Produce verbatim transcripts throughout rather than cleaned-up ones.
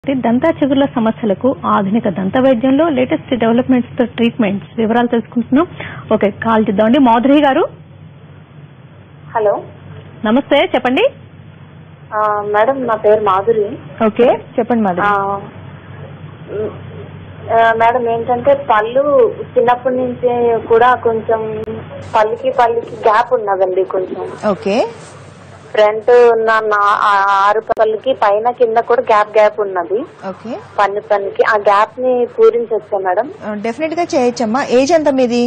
దంత చిగుర్ల సమస్యలకు ఆధునిక దంత వైద్యంలో లేటెస్ట్ డెవలప్మెంట్స్ తో ట్రీట్మెంట్స్ వివరాలు తెలుసుకుంటున్నాం. ఓకే, కాల్ చేద్దామండి. మాధురి గారు, హలో నమస్తే, చెప్పండి. మేడం, నా పేరు మాధురి. ఓకే, చెప్పండి మాధురి. మేడం, ఏంటంటే పళ్ళు చిన్నప్పటి నుంచి కూడా కొంచెం పళ్ళుకి పళ్ళుకి గ్యాప్ ఉన్నదండి కొంచెం. ఓకే, ఫ్రంట్ ఉన్న ఆరు పళ్ళకి పైన కింద కూడా గ్యాప్ గ్యాప్ ఉన్నది. ఓకే, పన్ను పన్నుకి ఆ గ్యాప్ ని పూరించొచ్చా మేడం? డెఫినెట్ గా చేయొచ్చమ్మా. ఏజ్ ఎంత మీది?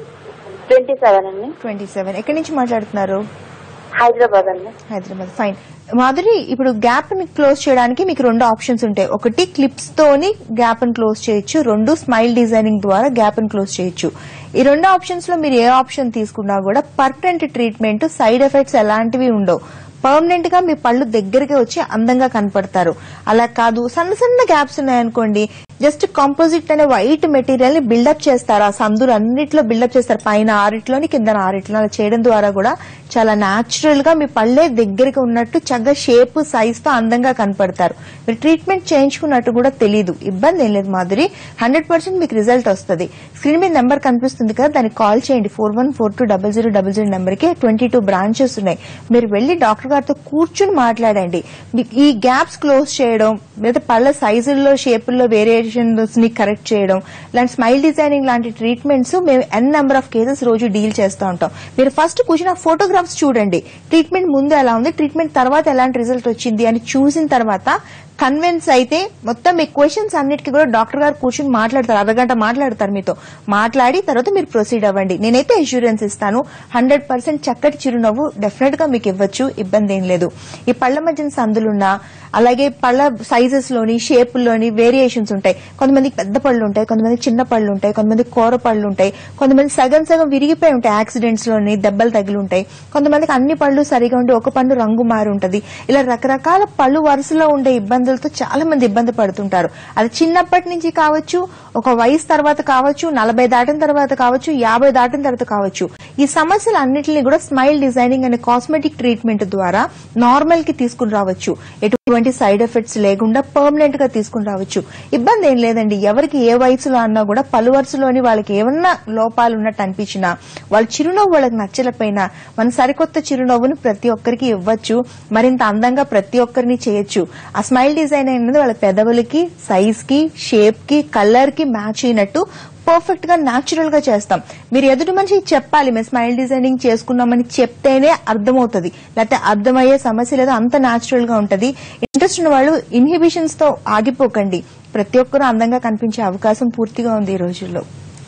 ట్వంటీ సెవెన్ అండి. ట్వంటీ సెవెన్ ఎక్కడి నుంచి మాట్లాడుతున్నారు? హైదరాబాద్ అండి. హైదరాబాద్. ఫైన్ మాధురి, ఇప్పుడు గ్యాప్ ని క్లోజ్ చేయడానికి మీకు రెండు ఆప్షన్స్ ఉంటాయి. ఒకటి క్లిప్స్ తోని గ్యాప్ ని క్లోజ్ చేయొచ్చు, రెండు స్మైల్ డిజైనింగ్ ద్వారా గ్యాప్ ని క్లోజ్ చేయొచ్చు. ఈ రెండు ఆప్షన్స్ లో మీరు ఏ ఆప్షన్ తీసుకున్నా కూడా పర్మనెంట్ ట్రీట్మెంట్, సైడ్ ఎఫెక్ట్స్ ఎలాంటివి ఉండవు. పర్మనెంట్ గా మీ పళ్ళు దగ్గరికి వచ్చి అందంగా కనపడతారు. అలా కాదు, సన్న సన్న గ్యాప్స్ ఉన్నాయనుకోండి, జస్ట్ కాంపోజిట్ అనే వైట్ మెటీరియల్ ని బిల్డప్ చేస్తారు. ఆ సందులు అన్నిట్లో బిల్డప్ చేస్తారు, పైన ఆరిట్లోని కింద ఆరిట్లో. అలా చేయడం ద్వారా కూడా చాలా నాచురల్ గా మీ పళ్ళే దగ్గరికి ఉన్నట్టు చక్కగా షేప్ సైజ్ తో అందంగా కనపడతారు. మీరు ట్రీట్మెంట్ చేయించుకున్నట్టు కూడా తెలీదు. ఇబ్బంది ఏం లేదు మాధురి, హండ్రెడ్ పర్సెంట్ మీకు రిజల్ట్ వస్తుంది. స్క్రీన్ మీద నెంబర్ కనిపిస్తుంది కదా, దానికి కాల్ చేయండి. Four one four two double zero double zero number కి ట్వంటీ టూ బ్రాంచెస్ ఉన్నాయి. మీరు వెళ్లి డాక్టర్ గారితో కూర్చుని మాట్లాడండి. ఈ గ్యాప్స్ క్లోజ్ చేయడం, లేదా పళ్ళ సైజుల్లో షేపుల్లో వేరియేషన్స్ ని కరెక్ట్ చేయడం, ఇలాంటి స్మైల్ డిజైనింగ్ లాంటి ట్రీట్మెంట్స్ మేము ఎన్ నెంబర్ ఆఫ్ కేసెస్ రోజు డీల్ చేస్తూ ఉంటాం. మీరు ఫస్ట్ కూర్చుని ఆ ఫోటోగ్రాఫ్స్ చూడండి. ట్రీట్మెంట్ ముందు ఎలా ఉంది, ట్రీట్మెంట్ తర్వాత ఎలాంటి రిజల్ట్ వచ్చింది అని చూసిన తర్వాత కన్విన్స్ అయితే మొత్తం మీ క్వశ్చన్స్ అన్నిటికీ కూడా డాక్టర్ గారు కూర్చొని మాట్లాడతారు. అరగంట మాట్లాడతారు మీతో. మాట్లాడి తర్వాత మీరు ప్రొసీడ్ అవ్వండి. నేనైతే ఇన్సూరెన్స్ ఇస్తాను. హండ్రెడ్ పర్సెంట్ చక్కటి చిరునవ్వు డెఫినెట్ గా మీకు ఇవ్వచ్చు. ఇబ్బంది ఏం లేదు. ఈ పళ్ల మధ్యన సందులున్నా, అలాగే పళ్ళ సైజెస్ లోని షేపుల్లోని వేరియేషన్స్ ఉంటాయి. కొంతమందికి పెద్ద పళ్ళు ఉంటాయి, కొంతమంది చిన్న పళ్ళు ఉంటాయి, కొంతమంది కూర పళ్ళు ఉంటాయి, కొంతమంది సగం సగం విరిగిపోయి ఉంటాయి, యాక్సిడెంట్స్ లోని దెబ్బలు తగిలి ఉంటాయి. కొంతమందికి అన్ని పళ్ళు సరిగా ఉండి ఒక పన్ను రంగు మారి ఉంటది. ఇలా రకరకాల పళ్ళు వరుసలో ఉండే ఇబ్బందులతో చాలా మంది ఇబ్బంది పడుతుంటారు. అది చిన్నప్పటి నుంచి కావచ్చు, ఒక వయసు తర్వాత కావచ్చు, నలభై దాటిన తర్వాత కావచ్చు, యాభై దాటిన తర్వాత కావచ్చు. ఈ సమస్యలు అన్నింటినీ కూడా స్మైల్ డిజైనింగ్ అనే కాస్మెటిక్ ట్రీట్మెంట్ ద్వారా నార్మల్ కి తీసుకుని రావచ్చు. ఎటువంటి సైడ్ ఎఫెక్ట్స్ లేకుండా పర్మనెంట్ గా తీసుకుని రావచ్చు. ఇబ్బంది ఏం లేదండి. ఎవరికి ఏ వయసులో అన్నా కూడా పలు వరుసలోని వాళ్ళకి ఏమన్నా లోపాలు ఉన్నట్టు అనిపించినా, వాళ్ళ చిరునవ్వు వాళ్ళకి నచ్చలేకపోయినా మన సరికొత్త చిరునవ్వును ప్రతి ఒక్కరికి ఇవ్వచ్చు. మరింత అందంగా ప్రతి ఒక్కరిని చేయొచ్చు. ఆ స్మైల్ డిజైన్ అనేది వాళ్ళ పెదవులకి, సైజ్ కి, షేప్ కి, కలర్ కి మ్యాచ్ అయినట్టు పర్ఫెక్ట్ గా న్యాచురల్ గా చేస్తాం. మీరు ఎదుటి మనిషి చెప్పాలి, మేము స్మైల్ డిజైనింగ్ చేసుకున్నామని చెప్తేనే అర్థమవుతుంది. లేకపోతే అర్థమయ్యే సమస్య లేదు. అంత న్యాచురల్ గా ఉంటది. ఇంట్రెస్ట్ ఉన్న వాళ్ళు ఇన్హిబిషన్స్ తో ఆగిపోకండి. ప్రతి ఒక్కరూ అందంగా కనిపించే అవకాశం పూర్తిగా ఉంది ఈ రోజుల్లో.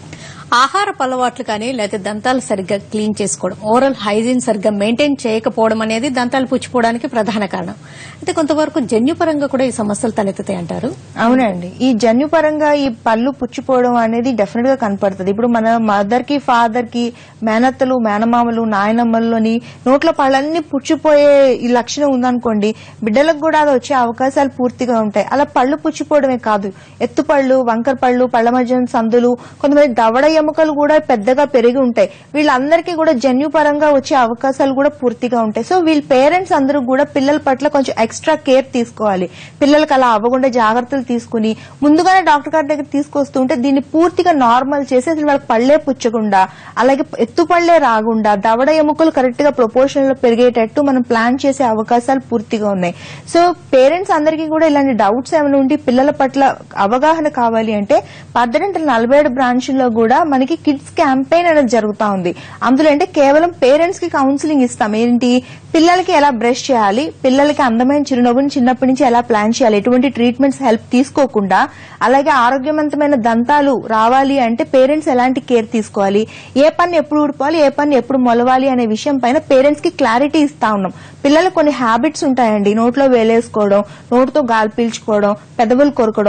ఆహారపు అలవాట్లు కానీ లేకపోతే దంతాలు సరిగ్గా క్లీన్ చేసుకోవడం, ఓరల్ హైజీన్ సరిగ్గా మెయింటైన్ చేయకపోవడం అనేది దంతాలు పుచ్చిపోవడానికి ప్రధాన కారణం. అయితే కొంతవరకు జన్యుపరంగా కూడా ఈ సమస్యలు తలెత్తుతాయి అంటారు. అవునండి, ఈ జన్యుపరంగా ఈ పళ్ళు పుచ్చిపోవడం అనేది డెఫినెట్ గా కనపడుతుంది. ఇప్పుడు మన మదర్ కి, ఫాదర్ కి, మేనత్తలు, మేనమామలు, నాయనమ్మల్లోని నోట్ల పళ్ళన్నీ పుచ్చిపోయే ఈ లక్షణం ఉందనుకోండి, బిడ్డలకు కూడా అది వచ్చే అవకాశాలు పూర్తిగా ఉంటాయి. అలా పళ్ళు పుచ్చిపోవడమే కాదు, ఎత్తుపళ్ళు, వంకర పళ్ళు, పళ్ల మధ్య సందులు, కొంతమంది దవడ ఎముకలు కూడా పెద్దగా పెరిగి ఉంటాయి. వీళ్ళందరికీ కూడా జన్యుపరంగా వచ్చే అవకాశాలు కూడా పూర్తిగా ఉంటాయి. సో వీళ్ళ పేరెంట్స్ అందరూ కూడా పిల్లల పట్ల కొంచెం ఎక్స్ట్రా కేర్ తీసుకోవాలి. పిల్లలకు అలా అవ్వకుండా జాగ్రత్తలు తీసుకుని ముందుగానే డాక్టర్ గారి దగ్గర తీసుకొస్తూ ఉంటే దీన్ని పూర్తిగా నార్మల్ చేసి అసలు వాళ్ళకి పళ్లే పుచ్చకుండా, అలాగే ఎత్తు పళ్లే రాకుండా, దవడ ఎముకలు కరెక్ట్ గా ప్రపోర్షనల్ లో పెరిగేటట్టు మనం ప్లాన్ చేసే అవకాశాలు పూర్తిగా ఉన్నాయి. సో పేరెంట్స్ అందరికీ కూడా ఇలాంటి డౌట్స్ ఏమైనా ఉండి పిల్లల పట్ల అవగాహన కావాలి అంటే పార్థ డెంటల్ నలభై ఏడు బ్రాంచ్ల్లో కూడా మనకి కిడ్స్ క్యాంపెయిన్ అనేది జరుగుతా ఉంది. అందులో అంటే కేవలం పేరెంట్స్ కి కౌన్సిలింగ్ ఇస్తాం. ఏంటి, పిల్లలకి ఎలా బ్రష్ చేయాలి, పిల్లలకి అందమైన చిరునవ్వుని చిన్నప్పటి నుంచి ఎలా ప్లాన్ చేయాలి, ఎటువంటి ట్రీట్మెంట్స్ హెల్ప్ తీసుకోకుండా, అలాగే ఆరోగ్యవంతమైన దంతాలు రావాలి అంటే పేరెంట్స్ ఎలాంటి కేర్ తీసుకోవాలి, ఏ పన్ను ఎప్పుడు ఊడిపోవాలి, ఏ పన్ను ఎప్పుడు మొలవాలి అనే విషయం పైన పేరెంట్స్ కి క్లారిటీ ఇస్తా ఉన్నాం. పిల్లలకు కొన్ని హ్యాబిట్స్ ఉంటాయండి. నోట్లో వేలేసుకోవడం, నోటితో గాలి పీల్చుకోవడం, పెదవులు కొరకడం,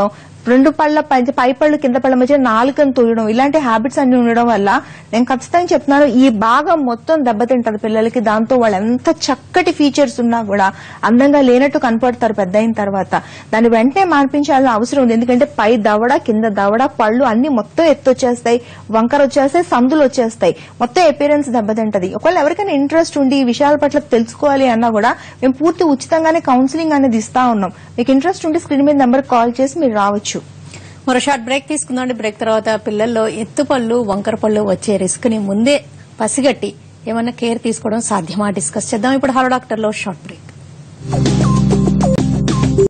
రెండు పళ్ళ పై- పై పళ్ళు కింద పళ్ళ మధ్య నాలుకను తోయడం ఇలాంటి హ్యాబిట్స్ అన్ని ఉండడం వల్ల నేను ఖచ్చితంగా చెప్తున్నాను ఈ భాగం మొత్తం దెబ్బతింటది పిల్లలకి. దాంతో వాళ్ళు ఎంత చక్కటి ఫీచర్స్ ఉన్నా కూడా అందంగా లేనట్టు కనపడతారు పెద్ద అయిన తర్వాత. దాన్ని వెంటనే మార్పించాల్సిన అవసరం ఉంది. ఎందుకంటే పై దవడ కింద దవడ పళ్ళు అన్ని మొత్తం ఎత్తొచ్చేస్తాయి, వంకర వచ్చేస్తాయి, సందులు వచ్చేస్తాయి, మొత్తం అపియరెన్స్ దెబ్బతింటది. ఒకవేళ ఎవరికైనా ఇంట్రెస్ట్ ఉండి ఈ విషయాల పట్ల తెలుసుకోవాలి అన్నా కూడా మేము పూర్తి ఉచితంగానే కౌన్సిలింగ్ అనేది ఇస్తా ఉన్నాం. మీకు ఇంట్రెస్ట్ ఉంటే స్క్రీన్ మీద నెంబర్ కాల్ చేసి మీరు రావచ్చు. మరో షార్ట్ బ్రేక్ తీసుకుందాం. బ్రేక్ తర్వాత పిల్లల్లో ఎత్తు పళ్ళు వంకర పళ్ళు వచ్చే రిస్క్ ని ముందే పసిగట్టి ఏమన్నా కేర్ తీసుకోవడం సాధ్యమా డిస్కస్ చేద్దాం. ఇప్పుడు హలో డాక్టర్ లో షార్ట్ బ్రేక్.